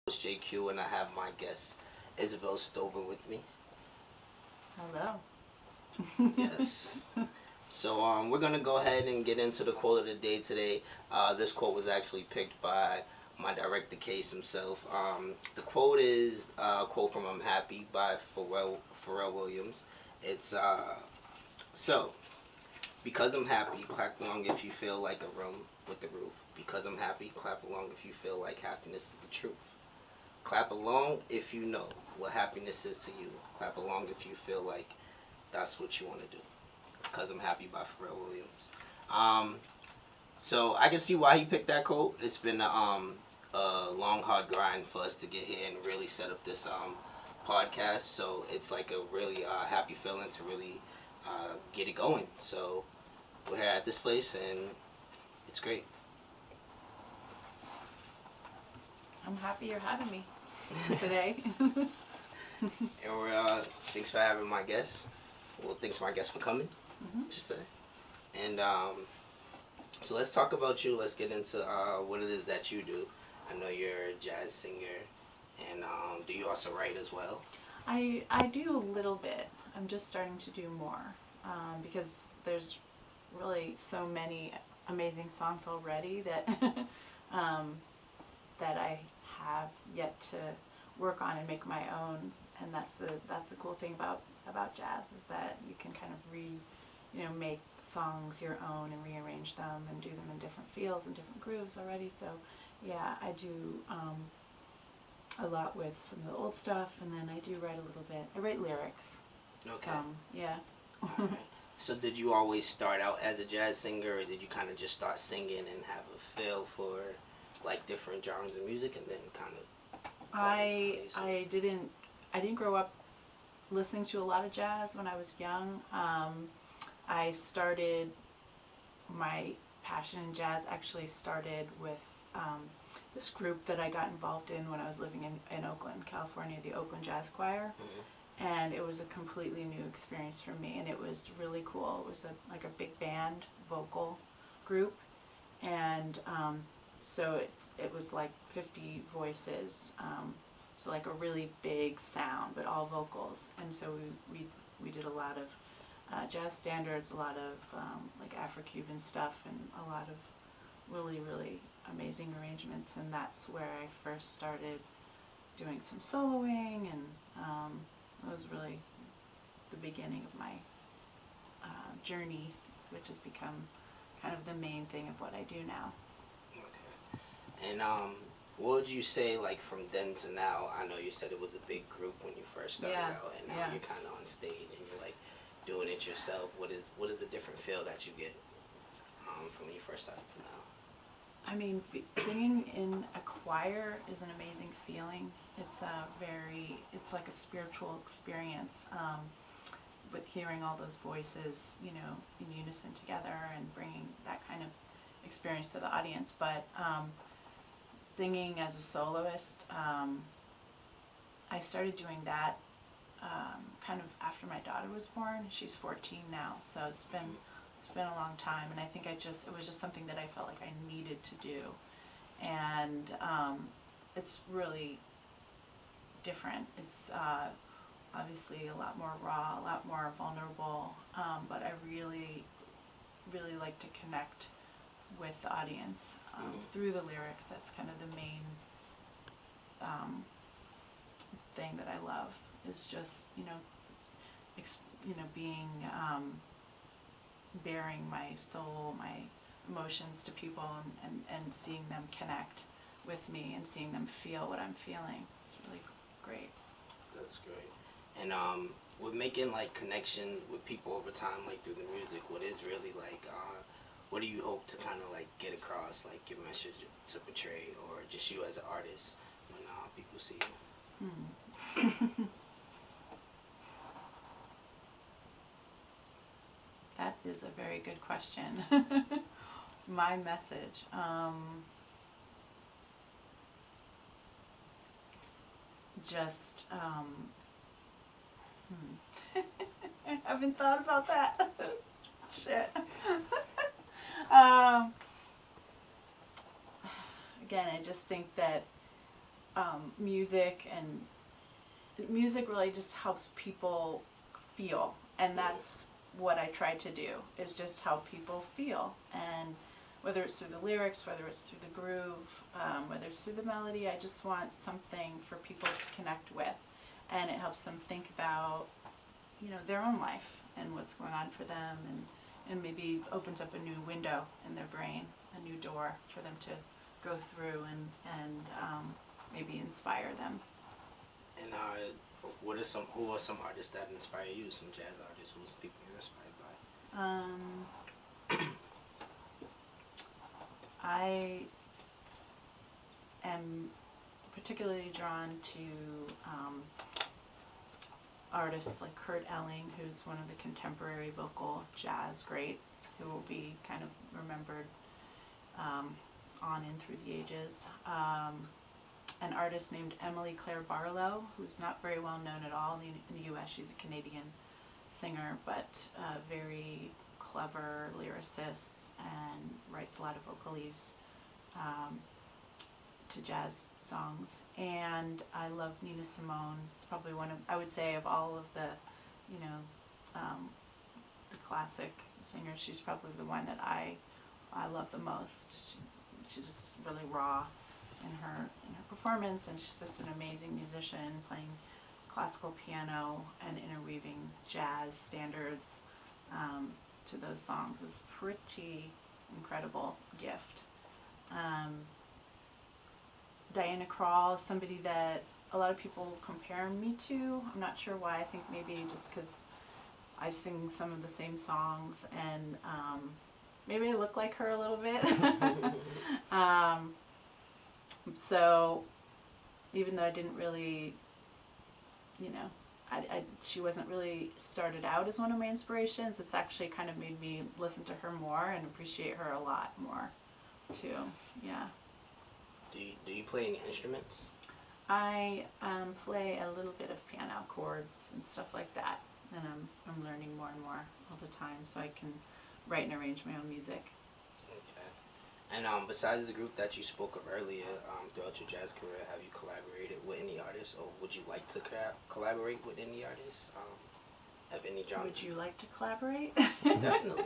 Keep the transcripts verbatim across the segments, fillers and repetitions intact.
It's J Q, and I have my guest Isabel Stover with me. Hello. Yes. So um, we're gonna go ahead and get into the quote of the day today. Uh, this quote was actually picked by my director Case himself. Um, the quote is uh, a quote from "I'm Happy" by Pharrell Pharrell Williams. It's uh, so because I'm happy, clap along if you feel like a room with the roof. Because I'm happy, clap along if you feel like happiness is the truth. Clap along if you know what happiness is to you. Clap along if you feel like that's what you want to do. Because I'm Happy by Pharrell Williams. Um, so I can see why he picked that quote. It's been a, um, a long, hard grind for us to get here and really set up this um, podcast. So it's like a really uh, happy feeling to really uh, get it going. So we're here at this place and it's great. I'm happy you're having me today. And we're, uh, thanks for having my guest. Well, thanks for my guest for coming, Mm-hmm. just say. And um, so let's talk about you. Let's get into uh, what it is that you do. I know you're a jazz singer, and um, do you also write as well? I I do a little bit. I'm just starting to do more um, because there's really so many amazing songs already that um, that I have yet to work on and make my own. And that's the that's the cool thing about about jazz is that you can kind of re you know make songs your own and rearrange them and do them in different feels and different grooves already. So yeah, I do um, a lot with some of the old stuff, and then I do write a little bit. I write lyrics. Okay. Some, yeah. Alright. So did you always start out as a jazz singer, or did you kind of just start singing and have a feel for like different genres of music, and then kind of? I I didn't I didn't grow up listening to a lot of jazz when I was young. Um, I started my passion in jazz actually started with um, this group that I got involved in when I was living in, in Oakland, California, the Oakland Jazz Choir. Mm-hmm. And it was a completely new experience for me, and it was really cool. It was a, like a big band vocal group, and um, so it's it was like fifty voices, um, so like a really big sound, but all vocals. And so we we, we did a lot of uh, jazz standards, a lot of um, like Afro-Cuban stuff, and a lot of really really amazing arrangements. And that's where I first started doing some soloing, and um, it was really the beginning of my uh, journey, which has become kind of the main thing of what I do now. Okay. And um, what would you say, like, from then to now? I know you said it was a big group when you first started Yeah, out, and now yeah. you're kind of on stage and you're like doing it yourself. What is what is the different feel that you get um, from when you first started to now? I mean, b- singing in a choir is an amazing feeling. It's a very, it's like a spiritual experience. Um, with hearing all those voices, you know, in unison together and bringing that kind of experience to the audience. But um, singing as a soloist, um, I started doing that um, kind of after my daughter was born. She's fourteen now, so it's been it's been a long time, and I think I just it was just something that I felt like I needed to do, and um, it's really different. It's uh, obviously a lot more raw, a lot more vulnerable, um, but I really, really like to connect with the audience um, Mhm. through the lyrics. That's kind of the main um, thing that I love, is just, you know, ex- you know, being, um, bearing my soul, my emotions to people, and, and, and seeing them connect with me and seeing them feel what I'm feeling. It's really great. That's great. And um, with making like connection with people over time, like through the music, what is really like, uh, what do you hope to kind of like get across, like your message to portray, or just you as an artist when uh, people see you? Hmm. That is a very good question. My message. Um, just, um, hmm. I haven't thought about that. Shit. um, again, I just think that um, music, and music really just helps people feel, and that's what I try to do, is just help people feel. And whether it's through the lyrics, whether it's through the groove, um, whether it's through the melody, I just want something for people to connect with, and it helps them think about, you know, their own life and what's going on for them, and, and maybe opens up a new window in their brain, a new door for them to go through, and, and um, maybe inspire them. And uh, what are some, who are some artists that inspire you, some jazz artists, who's people you're inspired by? Um, I am particularly drawn to um, artists like Kurt Elling, who's one of the contemporary vocal jazz greats, who will be kind of remembered um, on and through the ages. Um, an artist named Emily Claire Barlow, who's not very well known at all in the, in the U S She's a Canadian singer, but uh, very clever lyricist, and writes a lot of vocalese um, to jazz songs. And I love Nina Simone. It's probably one of, I would say, of all of the, you know, um, the classic singers, she's probably the one that I I love the most. She, she's just really raw in her in her performance, and she's just an amazing musician, playing classical piano and interweaving jazz standards um, to those songs. Is pretty incredible gift. Um, Diana Krall, somebody that a lot of people compare me to. I'm not sure why. I think maybe just because I sing some of the same songs, and um, maybe I look like her a little bit. um, so even though I didn't really, you know, I, I, she wasn't really started out as one of my inspirations, it's actually kind of made me listen to her more and appreciate her a lot more too. Yeah. Do you, do you play any instruments? I um, play a little bit of piano chords and stuff like that, and I'm, I'm learning more and more all the time, so I can write and arrange my own music. Okay. And um, besides the group that you spoke of earlier, um, throughout your jazz career, have you collaborated with any artists, or would you like to co collaborate with any artists um, of any genre? Would you like to collaborate? Definitely.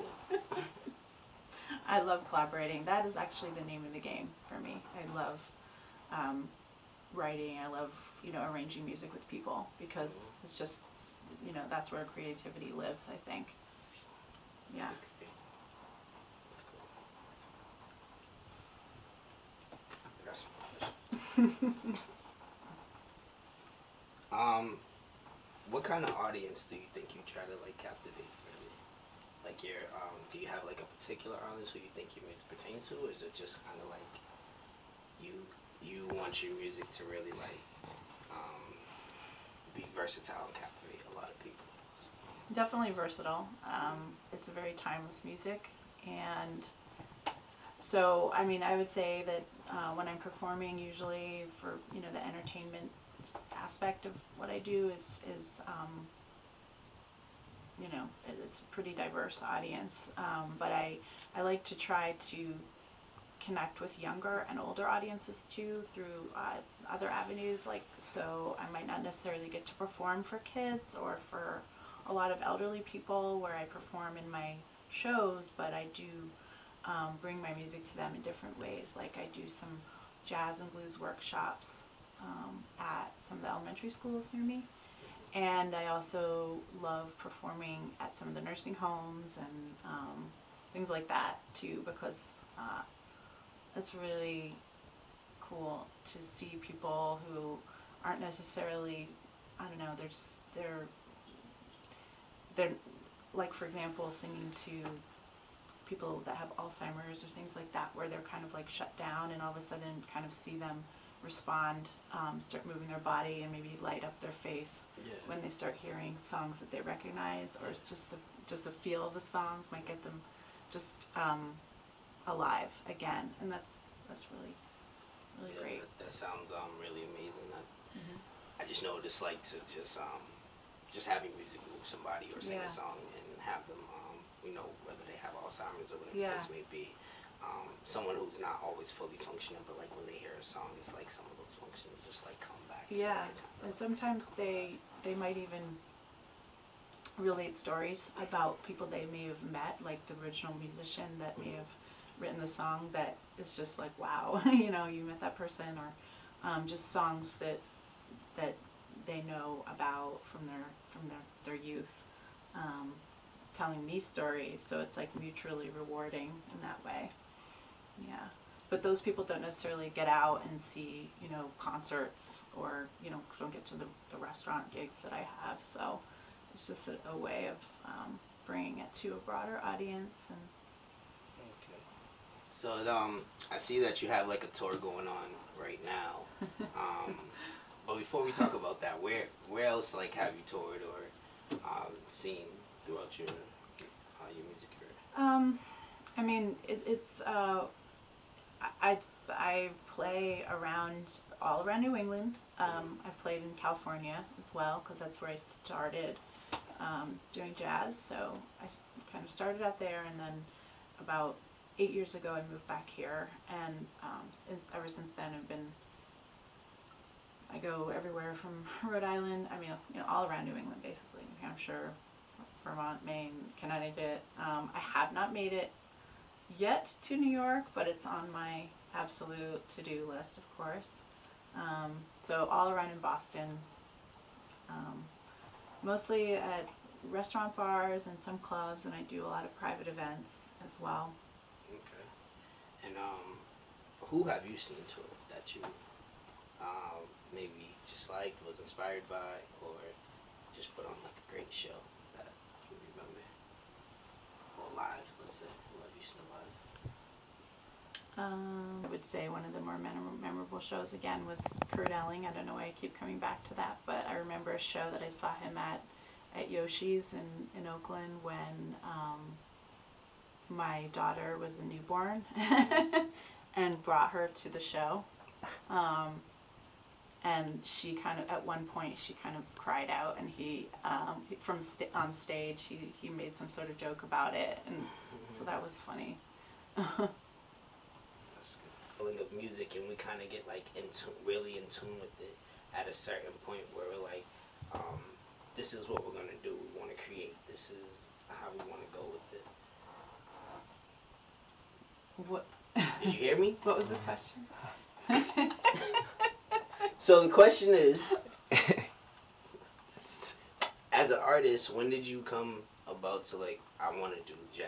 I love collaborating. That is actually the name of the game for me. I love um, writing. I love, you know, arranging music with people, because it's just, you know, that's where creativity lives, I think. Yeah. um, what kind of audience do you think you try to like captivate? Really? Like your, um, do you have like a particular artist who you think your music pertains to, or is it just kind of like you you want your music to really like um, be versatile and captivate a lot of people? Definitely versatile. Um, it's a very timeless music, and so I mean I would say that uh, when I'm performing, usually for, you know, the entertainment aspect of what I do is is um, you know, it, it's a pretty diverse audience, um, but I I like to try to connect with younger and older audiences too, through uh, other avenues. Like, so I might not necessarily get to perform for kids or for a lot of elderly people where I perform in my shows, but I do um, bring my music to them in different ways. Like, I do some jazz and blues workshops um, at some of the elementary schools near me, and I also love performing at some of the nursing homes and um, things like that too, because uh, it's really cool to see people who aren't necessarily, I don't know, they're just, they're, they're, like, for example, singing to people that have Alzheimer's or things like that, where they're kind of like shut down, and all of a sudden kind of see them respond, um, start moving their body and maybe light up their face Yeah. when they start hearing songs that they recognize, or it's just the, just the feel of the songs might get them just um, alive again, and that's that's really really Yeah, great. That, that sounds um really amazing. I, Mm-hmm. I just know what it's like to just um just having music move somebody or sing Yeah. a song and have them um you know, whether they have Alzheimer's or whatever Yeah. the case may be. um, someone who's not always fully functioning, but like when they hear a song, it's like some of those functions just like come back. Yeah, and sometimes they they might even relate stories about people they may have met, like the original musician that may have written the song, that is just like, wow, you know, you met that person, or um, just songs that that they know about from their from their, their youth, um, telling me stories, so it's like mutually rewarding in that way. Yeah. But those people don't necessarily get out and see, you know, concerts, or, you know, don't get to the, the restaurant gigs that I have. So it's just a, a way of um, bringing it to a broader audience. And okay. So um, I see that you have like a tour going on right now. Um, but before we talk about that, where where else like have you toured or um, seen throughout your uh, your music career? Um, I mean, it, it's. Uh, I, I play around, all around New England. Um, I've played in California as well, because that's where I started um, doing jazz. So I s- kind of started out there, and then about eight years ago I moved back here. And um, since, ever since then I've been, I go everywhere from Rhode Island, I mean, you know, all around New England basically. New Hampshire, Vermont, Maine, Connecticut. Um, I have not made it yet to New York, but it's on my absolute to-do list, of course. Um, so all around in Boston, um, mostly at restaurant bars and some clubs, and I do a lot of private events as well. Okay. And um, who have you seen tour that you um, maybe just liked, was inspired by, or just put on like a great show that you remember? Or live, let's say. Who have you seen live? Um, I would say one of the more mem- memorable shows again was Kurt Elling. I don't know why I keep coming back to that, but I remember a show that I saw him at at Yoshi's in, in Oakland when um, my daughter was a newborn and brought her to the show. Um, and she kind of, at one point, she kind of cried out, and he, um, from sta- on stage, he, he made some sort of joke about it, and so that was funny. That's good. Feeling of music, and we kind of get like in tune, really in tune with it at a certain point where we're like, um, this is what we're gonna do. We want to create. This is how we want to go with it. What? Did you hear me? What was the question? So the question is, as an artist, when did you come about to like, I want to do jazz?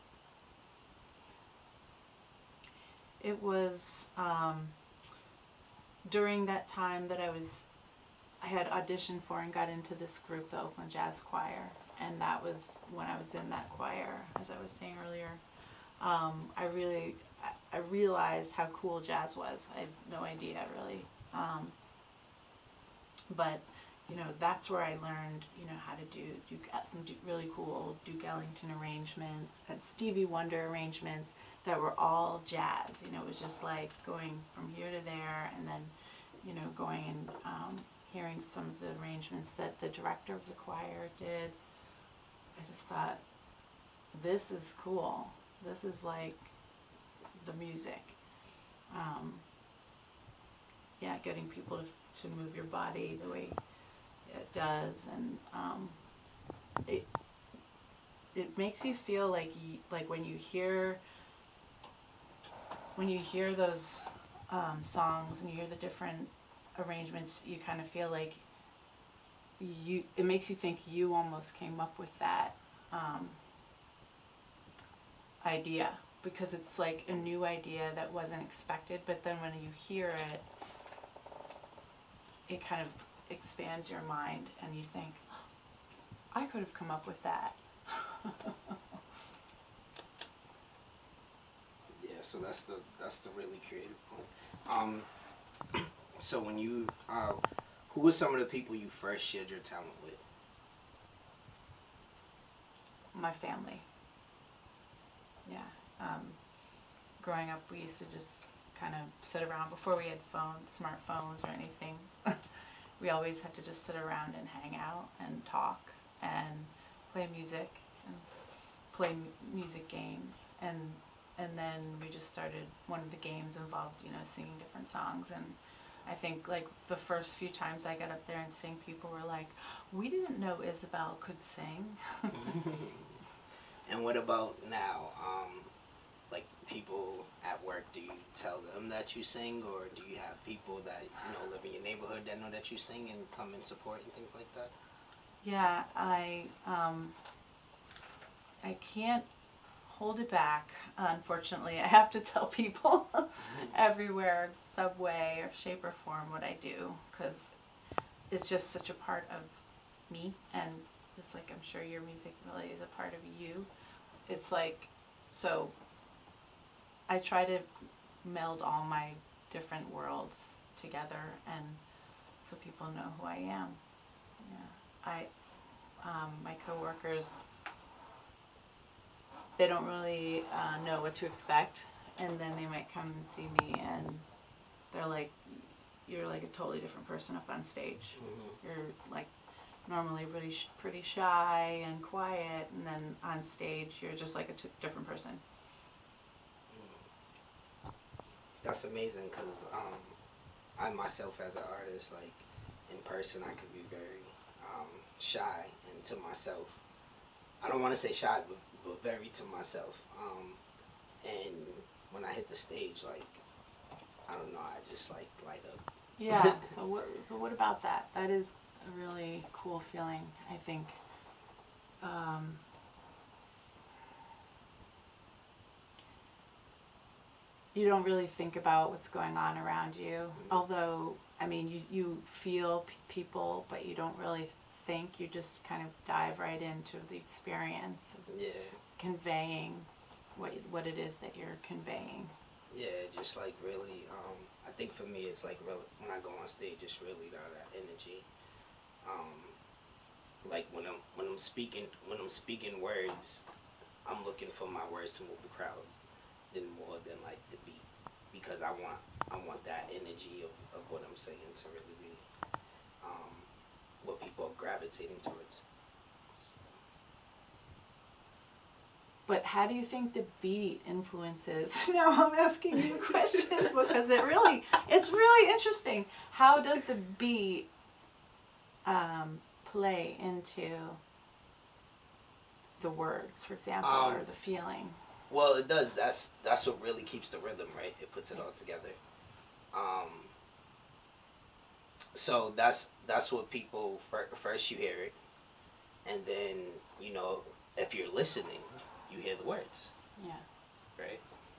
It was um, during that time that I was, I had auditioned for and got into this group, the Oakland Jazz Choir, and that was when I was in that choir, as I was saying earlier. Um, I really, I, I realized how cool jazz was. I had no idea really. Um, but, you know, that's where I learned, you know, how to do Duke, some Duke, really cool Duke Ellington arrangements and Stevie Wonder arrangements that were all jazz. You know, it was just like going from here to there, and then, you know, going and um, hearing some of the arrangements that the director of the choir did. I just thought, this is cool. This is like the music. Um, yeah, getting people to, to move your body the way it does, and um, it it makes you feel like you, like when you hear when you hear those um, songs and you hear the different arrangements, you kind of feel like you. It makes you think you almost came up with that um, idea, because it's like a new idea that wasn't expected. But then when you hear it, it kind of expands your mind, and you think, oh, I could have come up with that. Yeah, so that's the that's the really creative point. Um, so when you, uh, who were some of the people you first shared your talent with? My family. Yeah. Um, growing up, we used to just kind of sit around before we had phones, smartphones or anything. We always had to just sit around and hang out and talk and play music and play m- music games. And and then we just started, one of the games involved, you know, singing different songs. And I think like the first few times I got up there and sing, people were like, we didn't know Isabel could sing. And what about now? Um, like people at work, do you tell them that you sing, or do you have people that, you know, live in your neighborhood that know that you sing and come and support and things like that? Yeah, I, um, I can't hold it back, unfortunately. I have to tell people everywhere, subway or shape or form, what I do, because it's just such a part of me, and just like I'm sure your music really is a part of you. It's like, so I try to meld all my different worlds together, and so people know who I am. Yeah, I, um, my coworkers, they don't really uh, know what to expect, and then they might come and see me, and they're like, you're like a totally different person up on stage. Mm-hmm. You're like normally really sh- pretty shy and quiet, and then on stage you're just like a t- different person. That's amazing, because um, I myself as an artist, like in person I could be very um, shy, and to myself, I don't want to say shy, but, but very to myself. Um, and when I hit the stage, like, I don't know, I just like light up. Yeah. So what? So what about that? That is a really cool feeling, I think. Um, you don't really think about what's going on around you. Mm-hmm. Although, I mean, you you feel p- people, but you don't really think. You just kind of dive right into the experience of yeah. conveying what what it is that you're conveying. Yeah, just like really, um, I think for me it's like really, when I go on stage, it's really that, that energy. Um, like when I'm when I'm speaking when I'm speaking words, I'm looking for my words to move the crowds, than more than like the beat, because I want I want that energy of, of what I'm saying to really be um, what people are gravitating towards. But how do you think the beat influences? Now I'm asking you questions because it really, it's really interesting. How does the beat um, play into the words, for example, um, or the feeling? Well, it does. That's that's what really keeps the rhythm, right? It puts it all together. Um, so that's that's what people first you hear it, and then you know if you're listening, you hear the words. Yeah. Right.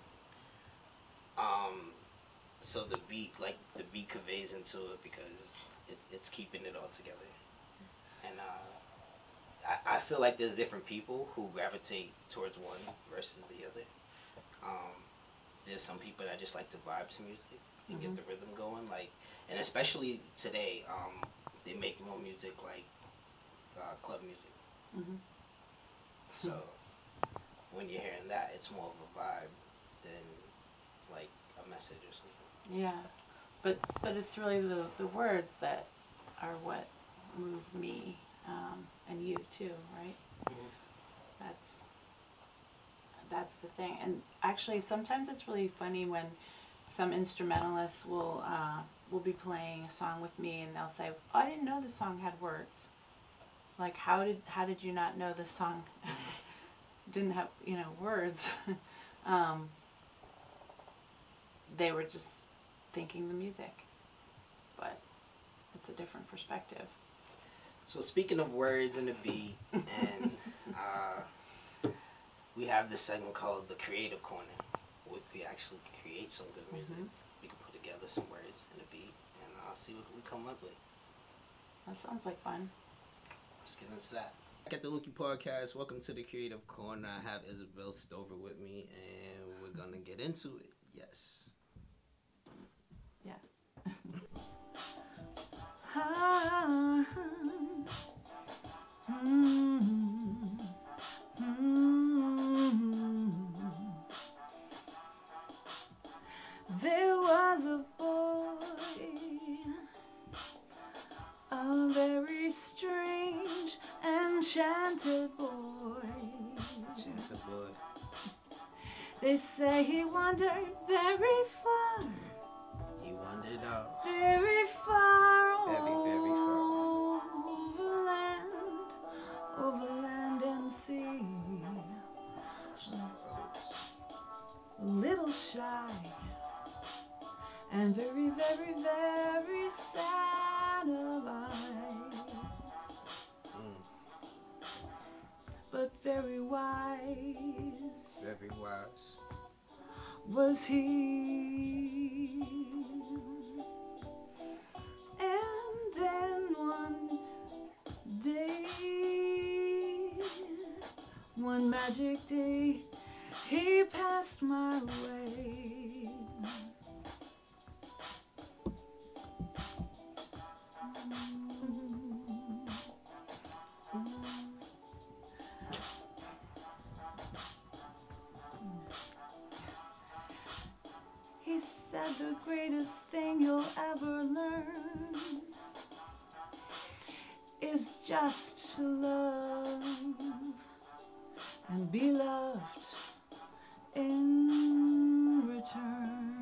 Um, so the beat, like the beat, conveys into it because it's it's keeping it all together, and uh, I I feel like there's different people who gravitate towards one versus the other. Um, there's some people that just like to vibe to music and mm-hmm. get the rhythm going, like, and especially today, um, they make more music like uh, club music. Mm-hmm. So when you're hearing that, it's more of a vibe than like a message or something. Yeah, but but it's really the the words that are what move me um, and you too, right? Mm-hmm. That's that's the thing. And actually, sometimes it's really funny when some instrumentalists will uh, will be playing a song with me, and they'll say, oh, "I didn't know this song had words." Like, how did how did you not know this song didn't have, you know, words? um, they were just thinking the music, but it's a different perspective. So speaking of words and the beat, and uh, we have this segment called the Creative Corner, where we actually create some good music. Mm-hmm. We can put together some words and a beat, and uh, see what we come up with. That sounds like fun. Let's get into that. Back at the Lukey Podcast, welcome to the Creative Corner. I have Isabel Stover with me, and we're gonna get into it. Yes. Yes. ah, mm, mm. There was a boy, a very strange, enchanted boy. Enchanted boy. They say he wandered very far. He wandered out. Very far. Very, very far. Over land, over land and sea. A little shy. And very, very, very sad of eyes. Mm. But very wise. Very wise. Was he. And then one day, one magic day, he passed my way. He said the greatest thing you'll ever learn is just to love and be loved in return.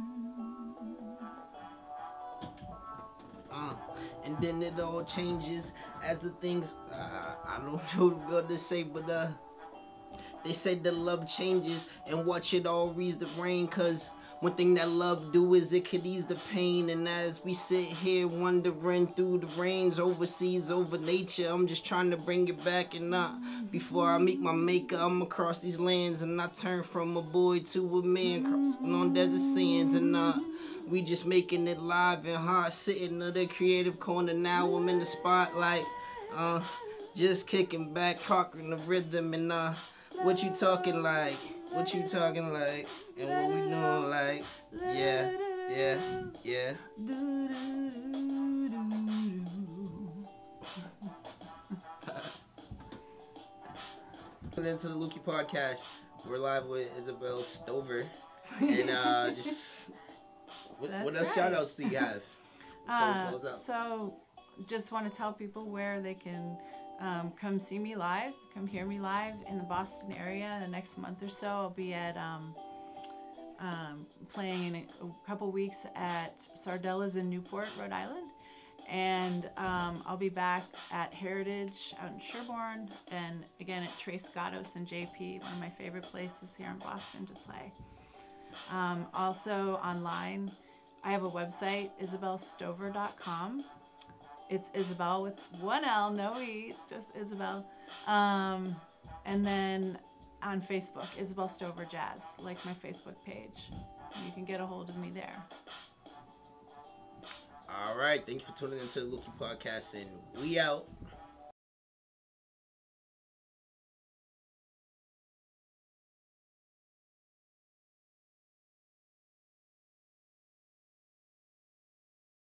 Uh, and then it all changes as the things, uh, I don't know what to say, but uh, they say that love changes and watch it all reads the rain, cause one thing that love do is it could ease the pain. And as we sit here wandering through the rains, overseas, over nature, I'm just trying to bring it back. And not before I meet my maker, I'm across these lands, and I turn from a boy to a man, crossing on desert sands. And uh, we just making it live and hard, sitting in the creative corner. Now I'm in the spotlight, uh, just kicking back, conquering the rhythm. And uh, what you talking like? What you talking like? And what we doing like? Yeah, yeah, yeah. Into the Lukey podcast. We're live with Isabel Stover. And uh, just what, what else right. shout outs do you have before Uh, we close out? so, just want to tell people where they can um, come see me live, come hear me live in the Boston area. The next month or so, I'll be at um, um, playing in a, a couple weeks at Sardella's in Newport, Rhode Island, and um, I'll be back at Heritage out in Sherborne, and again at Tres Gatos and J P, one of my favorite places here in Boston to play. Um, also online, I have a website, isabel stover dot com. It's Isabel with one L, no E, it's just Isabel. Um, and then on Facebook, Isabel Stover Jazz, like my Facebook page. You can get a hold of me there. All right, thanks for tuning into the Lukey podcast, and we out.